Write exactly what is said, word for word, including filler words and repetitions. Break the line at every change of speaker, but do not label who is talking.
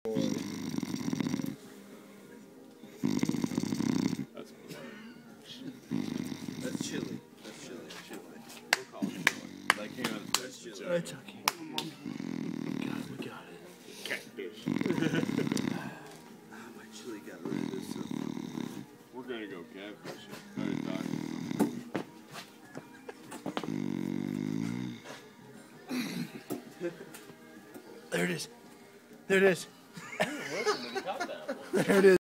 That's
That's chili. That's chili. Chili.
We'll call it chili. That came out of
That's chili.
It's okay. We got it. We got it.
catfish.
Ah, my chili got rid of this stuff.
We're gonna go catfishing. I already talked to them.
There it is. There it is.
Wilson, when he caught that one.
There it is.